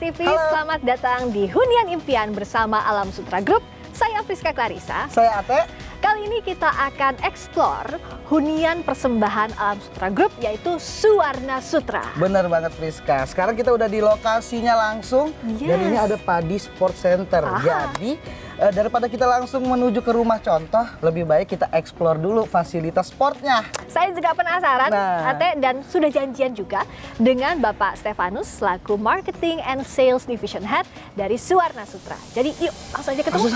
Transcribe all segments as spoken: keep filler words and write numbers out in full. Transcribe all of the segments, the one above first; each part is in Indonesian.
Kompas T V, halo. Selamat datang di Hunian Impian bersama Alam Sutra Group. Saya Friska Clarissa. Saya Ate. Kali ini kita akan eksplor hunian persembahan Alam Sutra Group, yaitu Suwarna Sutra. Bener banget Friska. Sekarang kita udah di lokasinya langsung. Yes. Dan ini ada Padi Sport Center. Aha. Jadi eh, daripada kita langsung menuju ke rumah contoh, lebih baik kita eksplor dulu fasilitas sportnya. Saya juga penasaran, nah. Ate, dan sudah janjian juga dengan Bapak Stefanus selaku Marketing and Sales Division Head dari Suwarna Sutra. Jadi yuk langsung aja ketemu.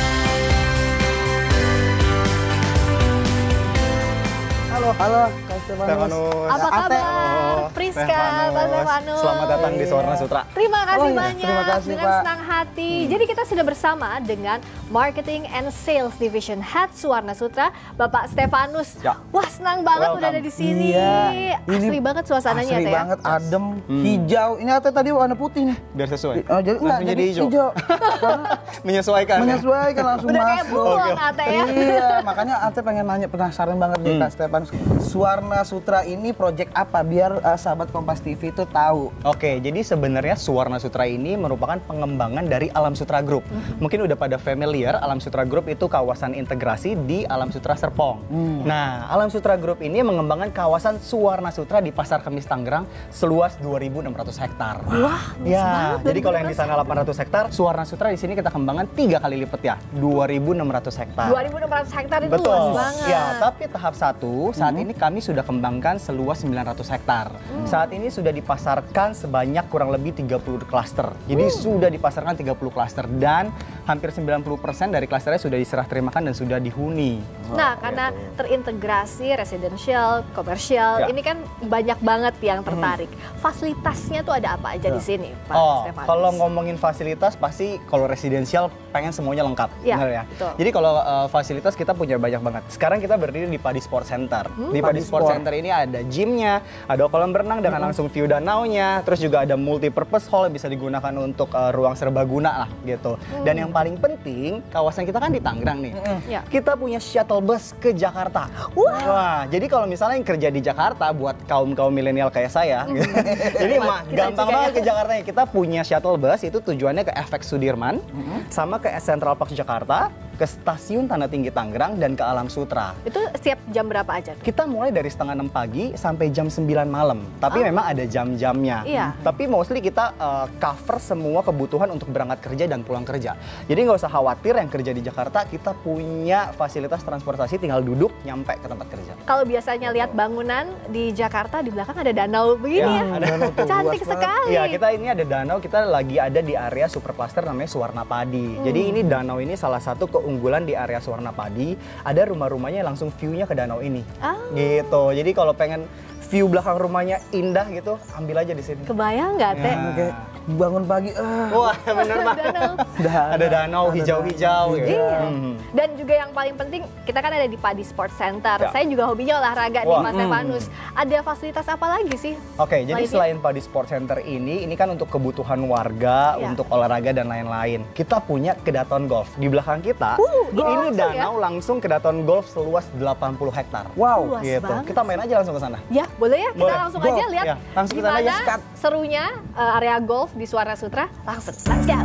Halo, halo, Kak Stefanus. Apa kabar, Friska, Pak Stefanus? Selamat datang di Suwarna Sutra. Terima kasih oh, iya. banyak, Terima kasih, dengan Pak. senang hati. Hmm. Jadi kita sudah bersama dengan Marketing and Sales Division Head Suwarna Sutra, Bapak Stefanus. Ya. Wah, senang banget Welcome. udah ada di sini. Iya. Asli ini banget suasananya, asli Ate, banget, ya? adem, hmm. hijau. Ini Ate tadi warna putih nih. Biar sesuai. Oh, jadi enggak, jadi, jadi hijau. hijau. menyesuaikan. Menyesuaikan langsung udah masuk. Kayak bulan, Ate, ya? Iya, makanya Ate pengen nanya, penasaran banget nih, hmm. Kak Stefanus. Suwarna Sutra ini proyek apa biar uh, sahabat Kompas T V itu tahu? Oke, jadi sebenarnya Suwarna Sutra ini merupakan pengembangan dari Alam Sutra Group. Hmm. Mungkin udah pada familiar, Alam Sutra Group itu kawasan integrasi di Alam Sutra Serpong. Hmm. Nah, Alam Sutra Group ini mengembangkan kawasan Suwarna Sutra di Pasar Kemis Tangerang seluas dua ribu enam ratus hektar. Wah, ya. Jadi kalau yang di sana delapan ratus hektar, Suwarna Sutra di sini kita kembangkan tiga kali lipat ya, dua ribu enam ratus hektar. dua ribu enam ratus hektar itu betul. luas banget. Ya, tapi tahap satu saat hmm. ini kami sudah kembangkan seluas sembilan ratus hektar. Hmm. Saat ini sudah dipasarkan sebanyak kurang lebih tiga puluh klaster. Jadi hmm. sudah dipasarkan tiga puluh klaster dan hampir sembilan puluh persen dari klasternya sudah diserah terimakan dan sudah dihuni. Nah, oh, karena gitu. terintegrasi residential, komersial, ya. Ini kan banyak banget yang tertarik. Hmm. Fasilitasnya tuh ada apa aja ya. Di sini, Pak oh, Stefanus? Kalau ngomongin fasilitas pasti kalau residensial pengen semuanya lengkap, ya, benar ya. Betul. Jadi kalau uh, fasilitas kita punya banyak banget. Sekarang kita berdiri di Padi Sport Center. Hmm? Di Padi, Padi Sport, Sport Center ini ada gymnya, ada kolam berenang dengan hmm. langsung view danaunya, terus juga ada multi-purpose hall yang bisa digunakan untuk uh, ruang serbaguna lah gitu. Hmm. Dan yang paling penting, kawasan kita kan di Tangerang nih. Hmm. Ya. Kita punya shuttle bus ke Jakarta. Wah, Wah jadi kalau misalnya yang kerja di Jakarta buat kaum-kaum milenial kayak saya, hmm. gitu. Jadi mah gampang banget ke Jakarta. Kita punya shuttle bus itu tujuannya ke F X Sudirman, hmm. sama ke Central Park Jakarta, ke Stasiun Tanda Tinggi Tangerang, dan ke Alam Sutra. Itu setiap jam berapa aja? Kita mulai dari setengah enam pagi sampai jam sembilan malam. Tapi oh. memang ada jam-jamnya. Iya. Tapi mostly kita uh, cover semua kebutuhan untuk berangkat kerja dan pulang kerja. Jadi nggak usah khawatir yang kerja di Jakarta, kita punya fasilitas transportasi, tinggal duduk nyampe ke tempat kerja. Kalau biasanya lihat bangunan di Jakarta, di belakang ada danau begini ya. ya. Ada danau tuh, cantik sekali. Iya, kita ini ada danau, kita lagi ada di area super cluster namanya Suwarna Padi. Hmm. Jadi ini danau ini salah satu keunggulan di area Suwarna Padi, ada rumah-rumahnya langsung view-nya ke danau ini. Oh. Gitu. Jadi kalau pengen view belakang rumahnya indah gitu, ambil aja di sini. Kebayang nggak, Teh? Ya. Okay. Bangun pagi, uh. wah bener banget. Ada danau hijau-hijau. Gitu. Iya. Hmm. Dan juga yang paling penting, kita kan ada di Padi Sport Center. Ya. Saya juga hobinya olahraga nih, Mas Stefanus. Hmm. Ada fasilitas apa lagi sih? Oke, okay, jadi selain Padi Sport Center ini, ini kan untuk kebutuhan warga, ya. Untuk olahraga dan lain-lain. Kita punya Kedaton Golf. Di belakang kita, uh, ini danau ya? Langsung Kedaton Golf seluas delapan puluh hektar. Wow, luas gitu. Banget. Kita main aja langsung ke sana. Ya, boleh ya? Kita boleh. Langsung Golf. Aja lihat ya, langsung gimana aja. Serunya uh, area golf di Suwarna Sutra. Langsung, let's go!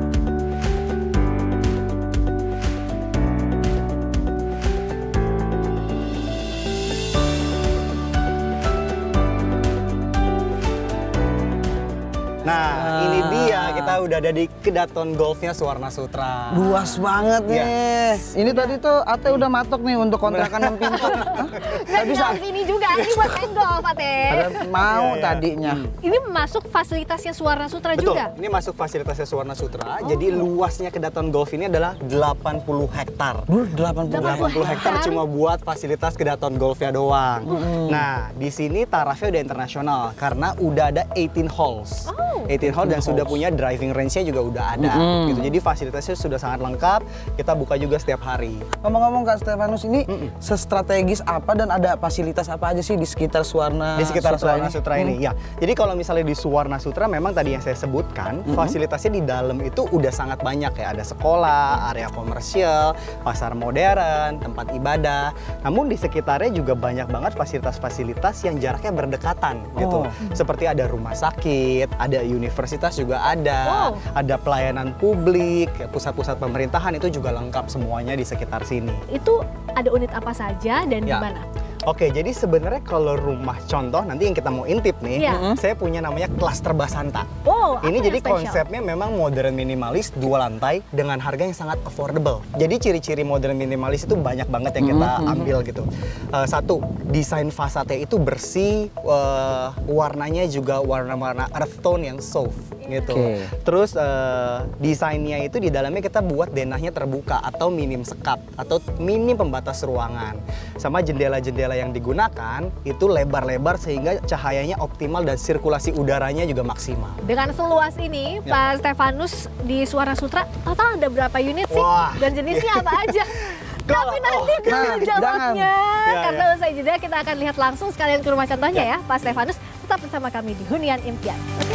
Nah, nah, ini dia, kita udah ada di Kedaton Golfnya Suwarna Sutra. Luas banget nih. Yes. Ini tadi tuh Ate udah matok nih untuk kontrakan enam pintu. Nggak bisa sini juga, ini buat main golf, Ate. Ada mau yeah, tadinya. Hmm. Ini masuk fasilitasnya Suwarna Sutra Betul, juga? Ini masuk fasilitasnya Suwarna Sutra. Oh. Jadi luasnya Kedaton Golf ini adalah delapan puluh hektar. delapan puluh hektar cuma buat fasilitas Kedaton Golfnya doang. Hmm. Nah, di sini tarafnya udah internasional karena udah ada delapan belas holes. Oh. delapan holes dan sudah punya driving living range-nya juga udah ada Mm-hmm. gitu. Jadi fasilitasnya sudah sangat lengkap. Kita buka juga setiap hari. Ngomong-ngomong Kak Stefanus, ini sestrategis apa dan ada fasilitas apa aja sih di sekitar Suwarna Di sekitar Sutra Suwarna ini? Sutra ini, ya. Jadi kalau misalnya di Suwarna Sutra memang tadi yang saya sebutkan, fasilitasnya di dalam itu udah sangat banyak ya. Ada sekolah, area komersial, pasar modern, tempat ibadah. Namun di sekitarnya juga banyak banget fasilitas-fasilitas yang jaraknya berdekatan gitu. Oh. Seperti ada rumah sakit, ada universitas juga ada, Wow. ada pelayanan publik, pusat-pusat pemerintahan itu juga lengkap semuanya di sekitar sini. Itu ada unit apa saja dan di Ya. mana? Oke, jadi sebenarnya kalau rumah contoh nanti yang kita mau intip nih, Iya. saya punya namanya klaster Basanta. Oh, apa Ini yang jadi spesial? konsepnya memang modern minimalis dua lantai dengan harga yang sangat affordable. Jadi ciri-ciri modern minimalis itu banyak banget yang kita ambil gitu. Uh, satu, desain fasadnya itu bersih, uh, warnanya juga warna-warna earth tone yang soft gitu. Oke. Terus uh, desainnya itu di dalamnya kita buat denahnya terbuka atau minim sekap atau minim pembatas ruangan. Sama jendela-jendela yang digunakan itu lebar-lebar sehingga cahayanya optimal dan sirkulasi udaranya juga maksimal. Dengan seluas ini, Ya. Pak Stefanus di Suwarna Sutra, total ada berapa unit sih? Wah. Dan jenisnya apa aja? Kalau- Tapi nanti oh, dulu nah, jawabnya. jangan. Karena Ya, ya. usai jeda kita akan lihat langsung sekalian ke rumah contohnya ya, Pak Stefanus. Tetap bersama kami di Hunian Impian. Oke?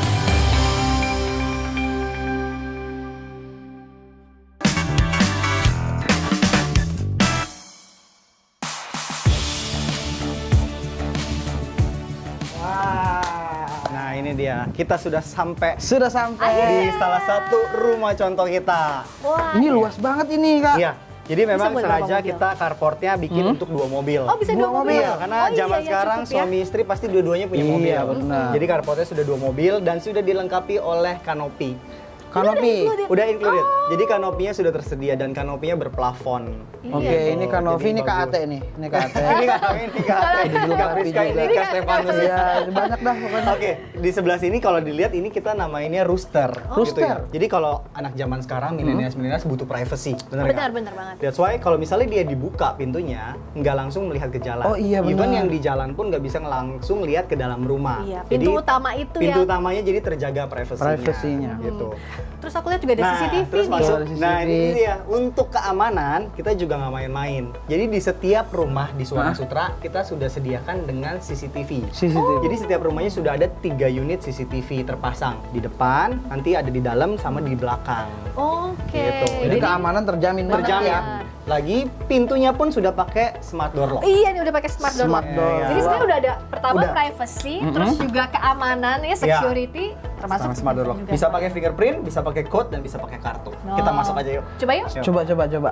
Nah ini dia, kita sudah sampai Sudah sampai. di salah satu rumah contoh kita. Wah. Ini luas banget ini Kak. Iya, jadi memang buat sengaja berapa mobil? kita carportnya bikin untuk dua mobil. Oh, bisa dua Dua mobil. mobil. Iya, karena Oh, iya, zaman iya, sekarang cukup ya. suami istri pasti dua-duanya punya Iya, mobil. benar. Jadi carportnya sudah dua mobil dan sudah dilengkapi oleh kanopi. Kanopi. included. Udah included. Oh. Jadi kanopinya sudah tersedia dan kanopinya berplafon. Oke, Iya. ini Kanopi, Jadi ini Kak bagus. Ate nih. Ini Kak Ate. Ini kan ini kan. Ini juga Kak rapi Priska, juga. ini Kak Stefanus. Iya, banyak dah pokoknya. Oke, di sebelah sini kalau dilihat ini kita namainnya rooster. Gitu ya. Rooster. Jadi kalau anak zaman sekarang milenials-milenials butuh privacy, benar nggak? Benar, benar banget. That's why kalau misalnya dia dibuka pintunya, nggak langsung melihat ke jalan. Oh, iya, Even benar. yang di jalan pun nggak bisa langsung lihat ke dalam rumah. Iya, pintu utama itu pintu ya. utamanya jadi terjaga privasinya. Privasinya. Gitu. Terus aku lihat juga ada Nah, C C T V terus nih. masuk. Ada C C T V. Nah, ini dia. Untuk keamanan, kita juga nggak main-main. Jadi di setiap rumah di Suwarna Sutra, kita sudah sediakan dengan C C T V. C C T V. Jadi setiap rumahnya sudah ada tiga unit C C T V terpasang. Di depan, nanti ada di dalam, sama di belakang. Oke. Gitu. Jadi keamanan terjamin banget Terjamin. ya. Lagi pintunya pun sudah pakai smart door lock. Iya, ini udah pakai smart door. Smart door. Jadi sebenarnya udah ada pertama Udah. privacy, terus juga keamanan ya, security, termasuk Sama smart door lock. juga. Bisa pakai fingerprint, bisa pakai code, dan bisa pakai kartu. Oh. Kita masuk aja yuk. Coba yuk. Yuk. Coba coba coba.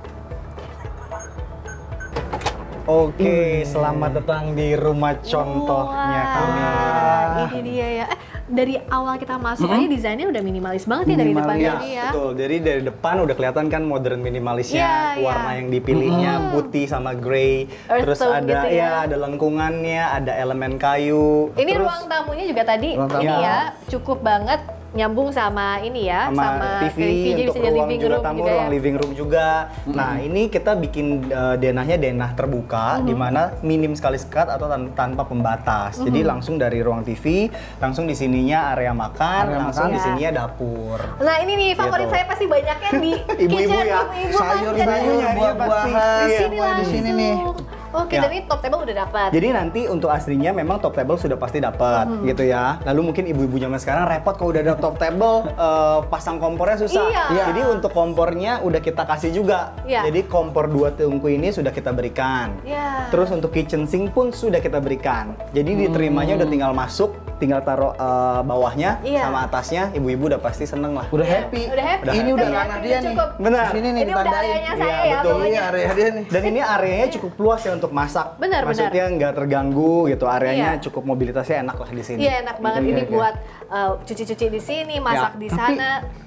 Oke, selamat datang di rumah contohnya Wah, kami. Ini dia ya. Eh, dari awal kita masuk aja desainnya udah minimalis banget ya dari depan Minimalis. Ya, tadi ya. betul. Jadi dari depan udah kelihatan kan modern minimalisnya, Iya, iya. warna yang dipilihnya putih sama grey. Earth Terus tone ada gitu ya. ya, ada lengkungannya, ada elemen kayu. Ini Terus ruang tamunya juga tadi Ruang tamu. ini Iya. ya cukup banget nyambung sama ini ya, sama, T V, jadi untuk bisa jadi ruang living juga room tamu, gitu ya. ruang living room juga. Nah, ini kita bikin uh, denahnya denah terbuka, di mana minim sekali sekat atau tan- tanpa pembatas. Jadi langsung dari ruang T V, langsung di sininya area makan, Area langsung makan. di sininya dapur. Nah ini nih favorit Gitu. saya pasti banyaknya di Ibu-ibu kitchen, ya. ibu-ibu Sayur, kan, sayur, jadi buah-buahan. di Iya, sini mulai di langsung. sini nih. Oke, Ya. dan ini top table udah dapat. Jadi nanti untuk aslinya memang top table sudah pasti dapat gitu ya. Lalu mungkin ibu-ibu zaman sekarang repot kalau udah ada top table eh, pasang kompornya susah. Iya. Iya. Jadi untuk kompornya udah kita kasih juga. Iya. Jadi kompor dua tungku ini sudah kita berikan. Iya. Terus untuk kitchen sink pun sudah kita berikan. Jadi diterimanya udah tinggal masuk, tinggal taruh eh, bawahnya Iya. sama atasnya. Ibu-ibu udah pasti seneng lah. Udah Iya, happy. udah happy. Ini udah Udah ranah happy, dia udah nih. cukup. Benar. Di sini nih Ini udah ditandain. areanya saya Iya, ya betul. pokoknya. Iya, area dia nih. Dan ini areanya cukup luas ya untuk masak. Benar, Maksudnya nggak terganggu gitu. Areanya Iya. cukup mobilitasnya enak lah di sini. Iya enak banget Oke, ini oke. buat uh, cuci-cuci di sini, masak Ya, di Tapi sana.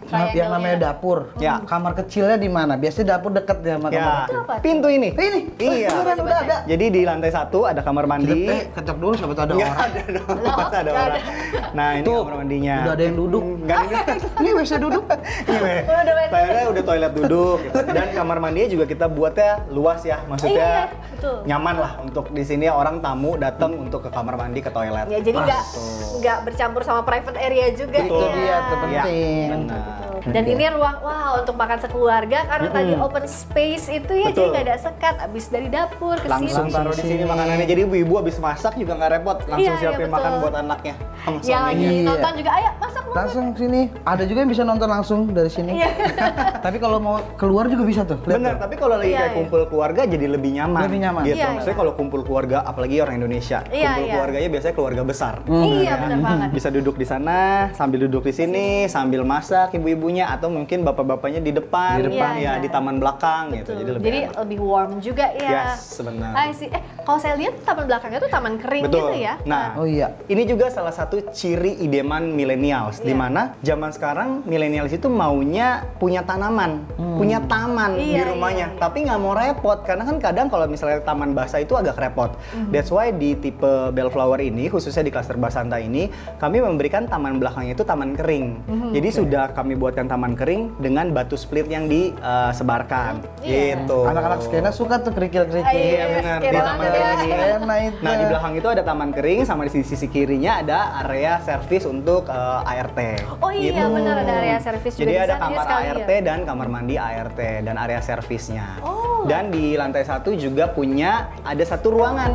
Nah, yang namanya dapur. Ya. Kamar kecilnya di mana? Biasanya dapur deket ya sama kamar Ya, kecil. apa tuh? pintu ini. Ini, Iya. beneran udah ada. Jadi di lantai satu ada kamar mandi. Eh, ketok dulu siapa tahu ada Nggak orang. ada dong, Loh, masa ada nggak orang. Nah ini Tuh, kamar mandinya. udah ada yang duduk. Nggak ada. Ini W C duduk. Iya, Weh. Udah W C. Toiletnya udah toilet duduk gitu. Dan kamar mandinya juga kita buatnya luas ya, maksudnya Iya, betul. nyaman lah untuk di sini orang tamu datang untuk ke kamar mandi ke toilet. Ya, jadi nggak Tuh. nggak bercampur sama private area juga Itu ya. dia terpenting. benar. Dan ini ruang wow untuk makan sekeluarga karena tadi open space itu ya, jadi Betul. nggak ada sekat abis dari dapur ke Langsung sini. taruh di sini makanannya. Jadi ibu-ibu habis masak juga nggak repot, langsung Iya, iya, siapin betul. makan buat anaknya sama Yang lagi suaminya. Iya. nonton juga, ayo masak masak. Langsung sini. Ada juga yang bisa nonton langsung dari sini. Iya. Tapi kalau mau keluar juga bisa tuh. Lihat Bener, tuh. tapi kalau lagi Iya, kayak iya. kumpul keluarga jadi lebih nyaman. Lebih nyaman. Gitu. Iya, Maksudnya iya. kalau kumpul keluarga, apalagi orang Indonesia, Iya, kumpul iya. keluarganya biasanya keluarga besar. Iya benar banget. Bisa duduk di sana, sambil duduk di sini, sambil masak ibu-ibunya, atau mungkin bapak-bapaknya di depan, Di depan. ya Iya, di iya. taman belakang gitu. Betul. Jadi lebih Jadi enak. lebih warm juga ya. Yes, benar. I see. Eh, kalau saya lihat taman belakangnya tuh taman kering Betul. gitu ya. Nah, Oh iya. ini juga salah satu ciri idaman millennials, di Iya. mana zaman sekarang millennials itu maunya punya tanaman, punya taman di Iya, rumahnya, iya, iya. tapi nggak mau repot karena kan kadang kalau misalnya taman basah itu agak repot. Mhm. That's why di tipe Bellflower ini, khususnya di klaster Basanta ini, kami memberikan taman belakangnya itu taman kering. Mhm. Jadi sudah kami buatkan taman kering dengan batu split yang disebarkan, Iya. gitu. Anak-anak skena suka tuh kerikil-kerikil. Iya, Iya benar, skena di taman banget kering ya. ini. Skena itu. Nah, di belakang itu ada taman kering, sama di sisi, sisi kirinya ada area servis untuk eh, A R T. Oh iya Gitu. benar, ada area servis juga Jadi di ada sana ya kamar sekali A R T ya. dan kamar mandi A R T dan area servisnya. Oh. Dan di lantai satu juga punya ada satu ruangan.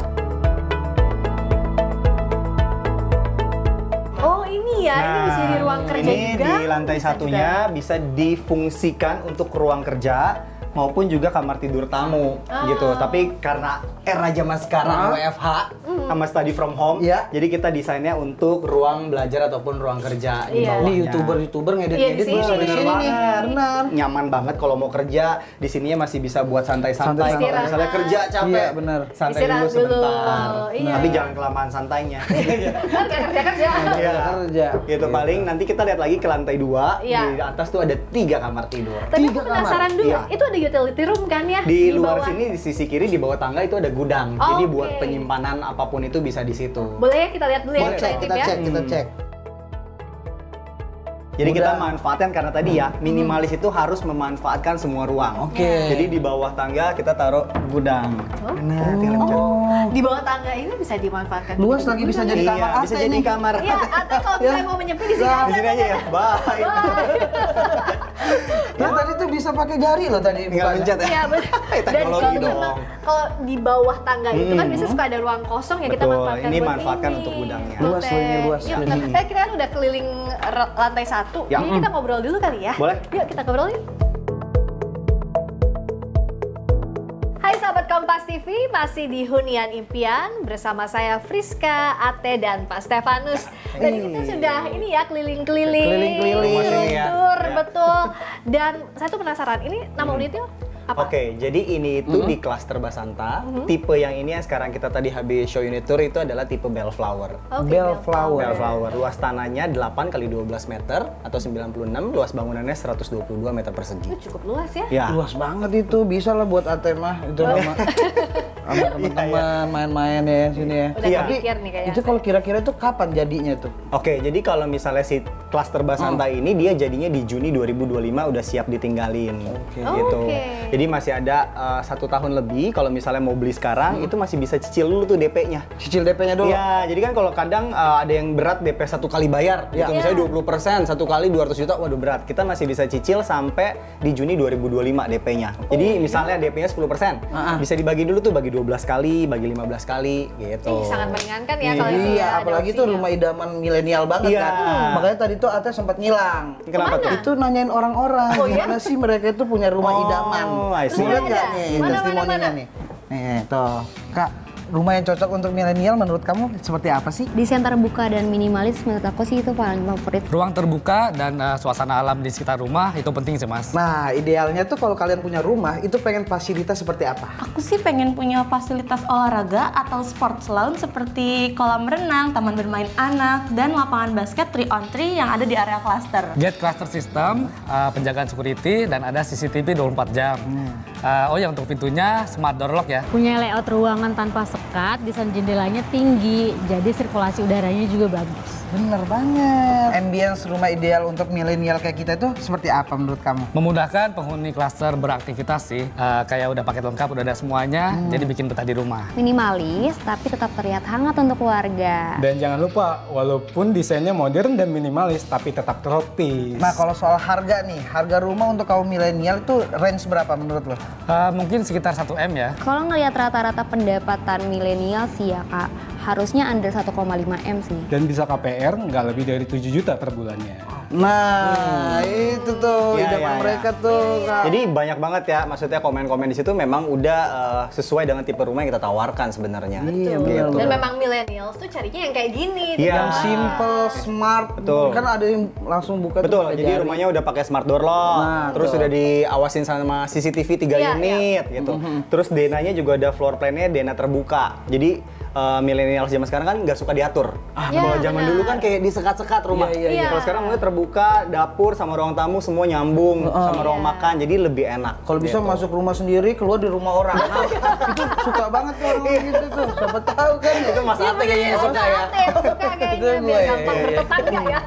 Oh ini ya, ini bisa jadi ruang kerja Nah, ini juga. di lantai bisa satunya juga. bisa difungsikan untuk ruang kerja maupun juga kamar tidur tamu Ah. gitu. Tapi karena era zaman sekarang Ah. W F H sama study from home, Iya. jadi kita desainnya untuk ruang belajar ataupun ruang kerja di Iya. bawahnya. Ini youtuber-youtuber Iya, di ngedit-ngedit sini. bisa di Bener sini nih. banget. Benar. Nyaman banget kalau mau kerja di sininya masih bisa buat santai-santai. Kalau Istirahat. misalnya kerja capek, Iya, benar. santai Istirahat dulu sebentar. dulu. Iya. Tapi jangan kelamaan santainya. Kan kayak kerja-kerja. Iya. Kerja. Gitu paling nanti kita lihat lagi ke lantai dua. Iya. Di atas tuh ada tiga kamar tidur. Tapi aku Tiga kamar. penasaran dulu, Iya. itu ada utility room kan ya? Di, luar bawah. sini di sisi kiri di bawah tangga itu ada gudang. Oh, Jadi oke. buat penyimpanan apapun itu bisa di situ. Boleh ya kita lihat dulu ya, Boleh, kita Cek, intip kita ya. cek, kita Hmm. cek. Jadi kita Gudang. manfaatkan karena tadi ya minimalis itu harus memanfaatkan semua ruang. Oke. Jadi di bawah tangga kita taruh gudang. Oh. Benar, tinggal pencet. Oh, di bawah tangga ini bisa dimanfaatkan. Luas lagi bisa jadi Iya, kamar bisa Ate jadi nih. kamar. Iya, atau kalau Ya. misalnya mau menyepi di sini Nah, aja. Di sini aja ya. Bye. Nah, tadi tuh bisa pakai jari loh tadi Tinggal bukanya. pencet ya. Iya, benar. Eh, Dan teknologi kalau dong. memang kalau di bawah tangga itu kan Hmm. biasanya suka ada ruang kosong ya, kita Betul, manfaatkan ini buat manfaatkan ini. untuk gudangnya. Luas Oke. loh ini, luas. Yuk, Hmm. kita, eh, kita kan udah keliling r- lantai satu, Ya. jadi kita ngobrol dulu kali ya. Boleh. Yuk kita ngobrol yuk. Hai sahabat Kompas T V, masih di Hunian Impian bersama saya Friska, Ate, dan Pak Stefanus. Dan kita sudah ini ya keliling-keliling, Keliling-keliling. Rumah sini ya. tour, Ya. betul. Dan saya tuh penasaran, ini nama unitnya apa? Oke, jadi ini itu di klaster Basanta. Tipe yang ini yang sekarang kita tadi habis show unit tour itu adalah tipe Bellflower. Oke, Bellflower. Bellflower, luas tanahnya delapan kali dua belas meter atau sembilan puluh enam, luas bangunannya seratus dua puluh dua meter persegi. Itu cukup luas ya. Ya. Luas banget itu, bisa lah buat Ate mah itu sama sama teman-teman main-main ya sini ya. Udah Iya. kepikir nih kayaknya. Itu kalau kira-kira itu kapan jadinya tuh? Oke, jadi kalau misalnya si klaster Basanta ini dia jadinya di Juni dua ribu dua puluh lima udah siap ditinggalin. Oke. Gitu. Oke. Jadi masih ada uh, satu tahun lebih. Kalau misalnya mau beli sekarang itu masih bisa cicil dulu tuh D P-nya. Cicil D P-nya dulu. Iya, jadi kan kalau kadang uh, ada yang berat D P satu kali bayar, Ya. gitu. Misalnya Ya. dua puluh persen, satu kali dua ratus juta, waduh berat. Kita masih bisa cicil sampai di Juni dua ribu dua puluh lima D P-nya. Jadi misalnya D P-nya sepuluh persen, Ah, ah. bisa dibagi dulu tuh, bagi dua belas kali, bagi lima belas kali, gitu. Ih, sangat meringankan ya kalau itu Iya, ya, ada apalagi tuh opsinya. rumah idaman milenial banget Iya. kan. Makanya tadi tuh Ate sempat ngilang. Kenapa Kemana? tuh? Itu nanyain orang-orang, Oh, iya? gimana sih mereka itu punya rumah Oh, idaman. I see. Mau lihat nggak Ada. nih Mana, testimoninya mana, mana? nih? Nih, tuh. Kak, rumah yang cocok untuk milenial menurut kamu seperti apa sih? Desain terbuka dan minimalis menurut aku sih itu paling favorit. Ruang terbuka dan uh, suasana alam di sekitar rumah itu penting sih Mas. Nah, idealnya tuh kalau kalian punya rumah itu pengen fasilitas seperti apa? Aku sih pengen punya fasilitas olahraga atau sports lounge seperti kolam renang, taman bermain anak, dan lapangan basket three on three yang ada di area klaster. Gate cluster system, uh, penjagaan security, dan ada C C T V dua puluh empat jam. Hmm. Uh, oh ya untuk pintunya smart door lock ya. Punya layout ruangan tanpa sekat, desain jendelanya tinggi, jadi sirkulasi udaranya juga bagus. Bener banget. Ambience rumah ideal untuk milenial kayak kita itu seperti apa menurut kamu? Memudahkan penghuni klaster beraktivitas sih. Uh, kayak udah paket lengkap, udah ada semuanya, hmm. jadi bikin betah di rumah. Minimalis, tapi tetap terlihat hangat untuk keluarga. Dan jangan lupa, walaupun desainnya modern dan minimalis, tapi tetap tropis. Nah, kalau soal harga nih, harga rumah untuk kaum milenial itu range berapa menurut lo? Uh, mungkin sekitar satu M ya. Kalau ngelihat rata-rata pendapatan milenial sih ya Kak, harusnya under satu koma lima M sih. Dan bisa K P R nggak lebih dari tujuh juta per bulannya. Nah, hmm. itu tuh ya, idaman ya, mereka ya. tuh. Kak. Jadi banyak banget ya, maksudnya komen-komen di situ memang udah uh, sesuai dengan tipe rumah yang kita tawarkan sebenarnya. Iya, gitu. Dan memang millennials tuh carinya yang kayak gini. Iya. Yang simple, smart. Betul. Kan ada yang langsung buka Betul, tuh jadi jari. rumahnya udah pakai smart door lock, Nah, terus tuh. udah diawasin sama C C T V tiga Iya, unit gitu. Terus denanya juga ada floor plan-nya dena terbuka. Jadi uh, milenial zaman sekarang kan nggak suka diatur. Ah, Ya, kalau zaman benar. dulu kan kayak disekat-sekat rumah. Iya, iya, iya. Kalau sekarang mulai terbuka, dapur sama ruang tamu semua nyambung, sama ruang Iya. makan, jadi lebih enak. Kalau bisa gitu. masuk rumah sendiri, keluar di rumah orang. Nah, itu suka banget tuh orang gitu tuh. Siapa tahu kan. Itu Mas Ate kayaknya yang suka ya. Ate yang suka kayaknya, Itu gue, biar gampang iya, iya. bertetangga ya.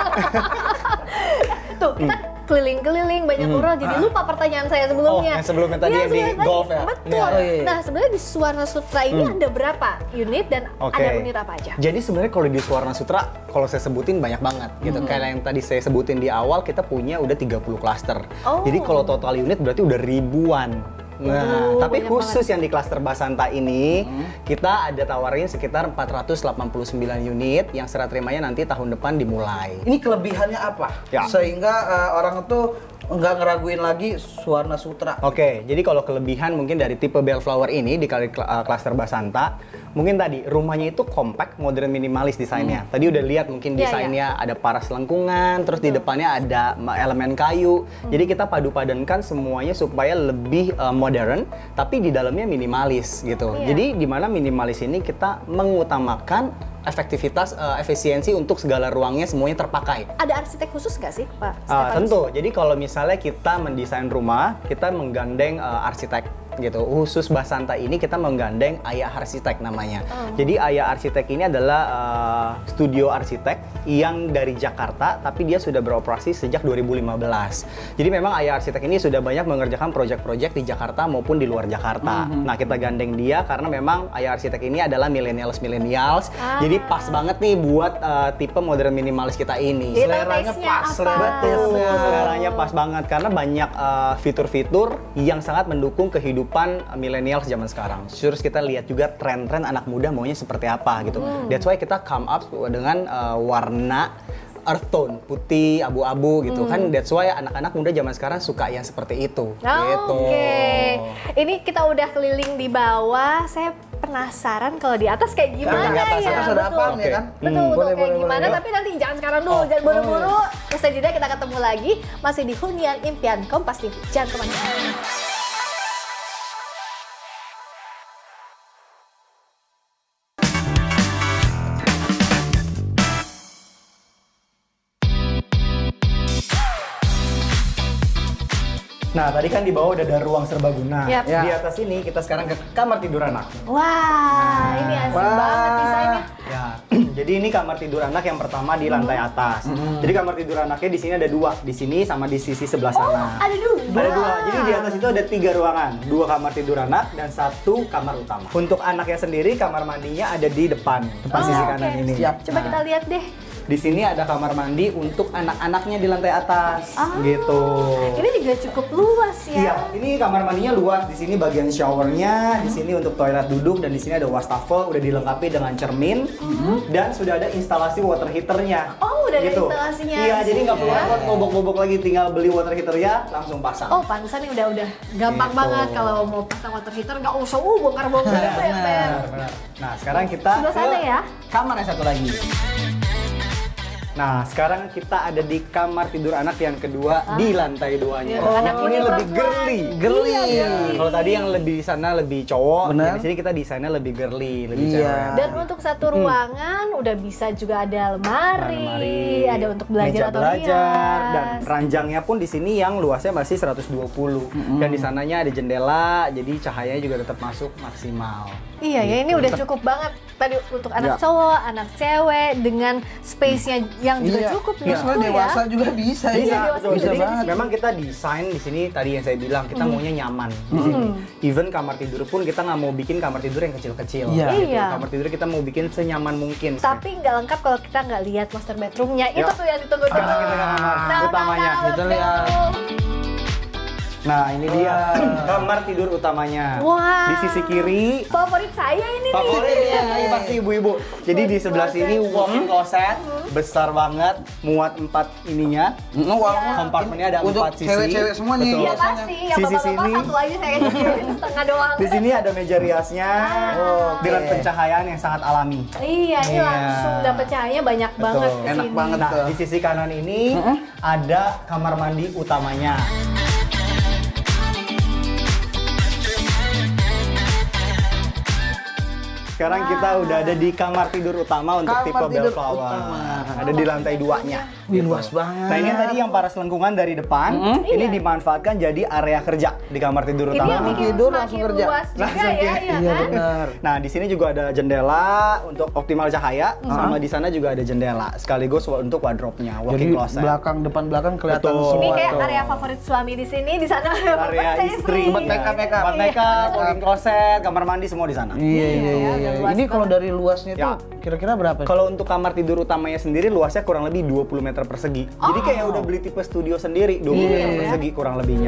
Tuh, kita keliling-keliling banyak orang, jadi lupa pertanyaan saya sebelumnya. Oh, yang sebelumnya tadi Iya, yang di sebelumnya golf tadi. ya? Betul. Iya. Oh, iya. Nah, sebenarnya di Suwarna Sutra ini ada berapa unit dan Oke. ada unit apa aja? Jadi sebenarnya kalau di Suwarna Sutra, kalau saya sebutin banyak banget gitu. Kayak yang tadi saya sebutin di awal, kita punya udah tiga puluh klaster. Oh. Jadi kalau total unit berarti udah ribuan. Nah, Oh, tapi banyak khusus yang di klaster Basanta ini, kita ada tawarin sekitar empat ratus delapan puluh sembilan unit yang serah terimanya nanti tahun depan dimulai. Ini kelebihannya apa? Ya. Sehingga uh, orang tuh nggak ngeraguin lagi Suwarna Sutra. Oke, jadi kalau kelebihan mungkin dari tipe Bellflower ini di kali uh, klaster Basanta, mungkin tadi rumahnya itu compact, modern, minimalis desainnya. Tadi udah lihat mungkin Iya, desainnya ada paras lengkungan, terus di depannya ada ma- elemen kayu. Jadi kita padu-padankan semuanya supaya lebih uh, modern, tapi di dalamnya minimalis gitu. Iya. Jadi di mana minimalis ini kita mengutamakan efektivitas, uh, efisiensi untuk segala ruangnya semuanya terpakai. Ada arsitek khusus nggak sih, Pak? Uh, Stefanus? tentu. Jadi kalau misalnya kita mendesain rumah, kita menggandeng uh, arsitek gitu. Khusus Basanta ini kita menggandeng Ayah Arsitek namanya. Oh. Jadi Ayah Arsitek ini adalah uh, studio arsitek yang dari Jakarta, tapi dia sudah beroperasi sejak dua ribu lima belas. Jadi memang Ayah Arsitek ini sudah banyak mengerjakan proyek-proyek di Jakarta maupun di luar Jakarta. Mm-hmm. Nah, kita gandeng dia karena memang Ayah Arsitek ini adalah millennials-millennials. Ah. Jadi pas banget nih buat uh, tipe modern minimalis kita ini. Jadi Seleranya taste-nya pas, apa? selera Betul, taste-nya. seleranya pas banget karena banyak uh, fitur-fitur yang sangat mendukung kehidupan uh, milenial zaman sekarang. Terus kita lihat juga tren-tren anak muda maunya seperti apa gitu. That's why kita come up dengan uh, warna earth tone, putih, abu-abu gitu kan. That's why anak-anak muda zaman sekarang suka yang seperti itu. Oh, gitu. Oke, ini kita udah keliling di bawah. Saya penasaran kalau di atas kayak gimana Di atas, ya? atas ada Betul. apaan ya kan? Betul, betul, Boleh, kayak boleh, gimana, boleh. tapi nanti jangan sekarang dulu, jangan buru-buru. Usai jeda kita ketemu lagi, masih di Hunian Impian Kompas T V. Jangan kemana-mana. Nah, tadi kan di bawah udah ada ruang serbaguna. Yap. Di atas ini kita sekarang ke kamar tidur anak. Wah, ini asik Wah. banget desainnya. Ya, jadi ini kamar tidur anak yang pertama di lantai atas. Jadi kamar tidur anaknya di sini ada dua, di sini sama di sisi sebelah sana. Ada dua. Ada dua. Jadi di atas itu ada tiga ruangan, dua kamar tidur anak dan satu kamar utama. Untuk anaknya sendiri kamar mandinya ada di depan, depan Oh, sisi oke. kanan ini. Siap. Coba kita lihat deh. Di sini ada kamar mandi untuk anak-anaknya di lantai atas, Ah, gitu. Ini juga cukup luas ya. Iya, ini kamar mandinya luas. Di sini bagian showernya, di sini untuk toilet duduk, dan di sini ada wastafel, udah dilengkapi dengan cermin, dan sudah ada instalasi water heaternya. Oh, udah ada gitu. instalasinya Iya, di jadi sini nggak perlu ya. repot ngobok-ngobok lagi, tinggal beli water heaternya langsung pasang. Oh, pantesan nih udah udah gampang Gitu. banget kalau mau pasang water heater, nggak usah uh bongkar-bongkar itu ya, Per. Benar, benar. Nah, sekarang kita Sebelah sana ke ya. kamar yang satu lagi. Nah, sekarang kita ada di kamar tidur anak yang kedua di lantai duanya. Iya, anak ini punya lebih perempuan. girly. Girly. Iya. Kalau tadi yang lebih sana lebih cowok, Benar. di sini kita desainnya lebih girly, lebih Iya. cewek. Dan untuk satu ruangan udah bisa juga ada almari, Almari, ada untuk belajar meja atau belajar, rias. dan ranjangnya pun di sini yang luasnya masih seratus dua puluh. Dan di sananya ada jendela, jadi cahayanya juga tetap masuk maksimal. Iya ya, ini udah cukup banget tadi untuk anak Ya. cowok, anak cewek dengan space-nya yang juga Iya. cukup Ya, menurutku ya. dewasa juga bisa Bisa, ya. dewasa betul. juga Jadi bisa. memang kita desain di sini tadi yang saya bilang kita maunya nyaman di sini. Even kamar tidur pun kita nggak mau bikin kamar tidur yang kecil-kecil. Iya. gitu. Iya. Kamar tidur kita mau bikin senyaman mungkin. Tapi nggak lengkap kalau kita nggak lihat master bedroomnya. Itu Yuk. tuh yang ditunggu Sekarang dulu. kita ke kamar Nah, utamanya. nah, nah, Kita let's lihat. go. Nah, ini dia kamar tidur utamanya. Wah. Di sisi kiri Favorit saya ini favorit nih. ya, ini pasti ibu-ibu. Jadi di sebelah sini walk-in closet besar banget, muat empat ininya. Mm, wah, Kompartmennya ada untuk empat sisi. cewek-cewek semua nih. Betul. Iya pasti, yang Sisi bapak-bapak sini. satu aja saya kecilin setengah doang. Di sini ada meja riasnya Oh, dengan oke. pencahayaan yang sangat alami. Iya, ini Iya. langsung dapet cahayanya banyak banget Betul. ke Enak sini. banget. Nah, Betul. di sisi kanan ini ada kamar mandi utamanya. Sekarang kita udah ada di kamar tidur utama untuk Kamar tipe tidur Bellflower. utama. Ada di lantai duanya. Wih, luas banget. Nah, ini yang tadi yang para selengkungan dari depan, ini dimanfaatkan jadi area kerja di kamar tidur Ini utama. yang bikin Tidur semakin langsung kerja. luas juga Langsung ya, kerja. iya Iya kan? benar. Nah, di sini juga ada jendela untuk optimal cahaya, sama di sana juga ada jendela sekaligus untuk wardrobe-nya, Jadi walk-in closet. belakang depan belakang kelihatan Betul. semua. Ini kayak tuh. area favorit suami di sini, di sana Area istri, Buat make up, make up. buat make up, walk-in closet, kamar mandi semua di sana. Iya, iya, Iya, iya. udah iya. luas Ini kalau banget. dari luasnya Ya. tuh kira-kira berapa? Kalau untuk kamar tidur utamanya sendiri luasnya kurang lebih dua puluh meter persegi. Jadi kayak udah beli tipe studio sendiri, dua puluh Iya, meter iya. persegi kurang lebihnya.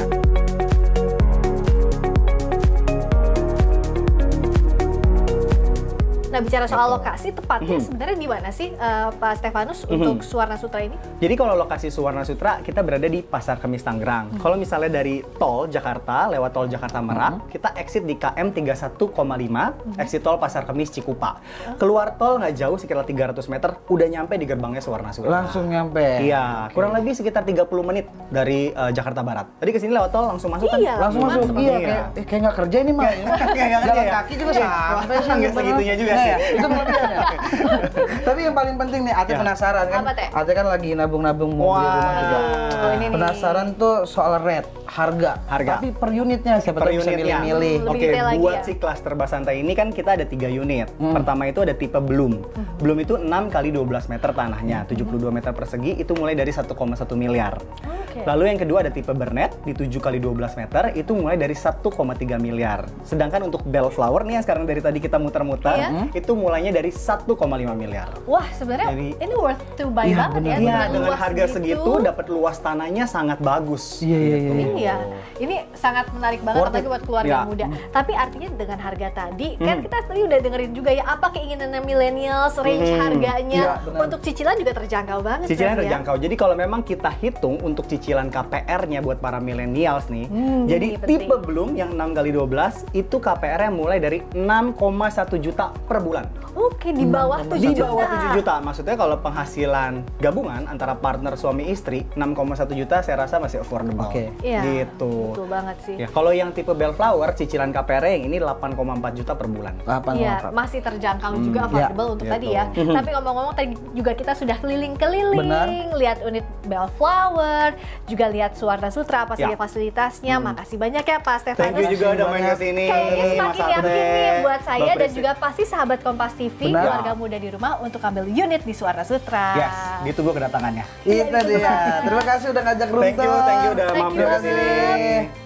Nah, bicara soal lokasi, tepatnya sebenarnya di mana sih eh, Pak Stefanus untuk Suwarna Sutra ini? Jadi kalau lokasi Suwarna Sutra kita berada di Pasar Kemis Tangerang. Kalau misalnya dari tol Jakarta lewat tol Jakarta Merak, kita exit di K M tiga puluh satu koma lima, exit tol Pasar Kemis Cikupa. Keluar tol nggak jauh sekitar tiga ratus meter, udah nyampe di gerbangnya Suwarna Sutra. Langsung nyampe. Iya, kurang lebih sekitar tiga puluh menit dari eh, Jakarta Barat. Tadi kesini lewat tol langsung masuk kan? Iya, Langsung masuk. Langsung. Iya, Iya. kayak eh, kayak nggak kerja ini mah. Kayak nggak kerja Jalan ya? kaki juga Iya. sampai sih. Nggak segitunya juga Nah, sih. ya, itu kelebihan ya. Tapi yang paling penting nih, Ate Ya. penasaran kan? Apa, Teh? Ate kan lagi nabung-nabung mau beli Wah. rumah juga. Oh, ini nih. Penasaran tuh soal rate, harga. Harga. Tapi per unitnya siapa Per tahu bisa unitnya. milih-milih. Lebih Oke, detail lagi buat ya. si klaster Basantai ini kan kita ada tiga unit. Pertama itu ada tipe Bloom. Bloom itu enam kali dua belas meter tanahnya, tujuh puluh dua meter persegi, itu mulai dari satu koma satu miliar. Oke. Lalu yang kedua ada tipe Burnett di tujuh kali dua belas meter, itu mulai dari satu koma tiga miliar. Sedangkan untuk Bellflower nih yang sekarang dari tadi kita muter-muter, Iya. itu mulainya dari satu koma lima miliar. Wah, sebenarnya Jadi- ini worth to buy Iya, banget bener. ya. Iya, dengan luas harga segitu dapat luas tanahnya sangat bagus. Iya, iya, iya. Ini ya, ini sangat menarik banget Worth apalagi it. buat keluarga Ya. muda. Tapi artinya dengan harga tadi, kan kita tadi udah dengerin juga ya apa keinginannya millennials, range Hmm. harganya. Iya, benar. Untuk cicilan juga terjangkau banget. Cicilan kan, ya? terjangkau. Jadi kalau memang kita hitung untuk cicilan K P R-nya buat para millennials nih, jadi ini penting. tipe Bloom yang enam kali dua belas itu K P R-nya mulai dari enam koma satu juta per bulan. Oke, di bawah Di tujuh juta. bawah tujuh juta. Maksudnya kalau penghasilan gabungan antara partner suami istri enam koma satu juta saya rasa masih affordable. Oke. Iya, Gitu. betul banget sih. Ya, kalau yang tipe Bellflower cicilan K P R yang ini delapan koma empat juta per bulan. Apa Iya, masih terjangkau juga Hmm, affordable ya, untuk gitu. tadi ya. Tapi ngomong-ngomong tadi juga kita sudah keliling-keliling, Benar. lihat unit Bellflower, juga lihat Suwarna Sutra apa saja Ya. fasilitasnya. Makasih banyak ya Pak Stefanus. Thank you juga udah main ke sini. Kayaknya semakin Mas yakin Ate, nih buat saya Mbak dan Prisi. juga pasti sahabat Kompas T V, Benar. keluarga muda di rumah untuk ambil unit di Suwarna Sutra. Yes, ditunggu kedatangannya. Itu dia. Terima kasih udah ngajak Runtuh. Thank you, thank you udah Thank mampir you ke sini. banget.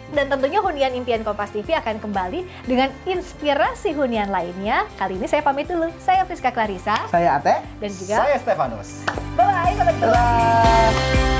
Dan tentunya hunian impian Kompas T V akan kembali dengan inspirasi hunian lainnya. Kali ini saya pamit dulu. Saya Friska Clarissa. Saya Ate. Dan juga Saya Stefanus. bye-bye, sampai ketemu. Bye.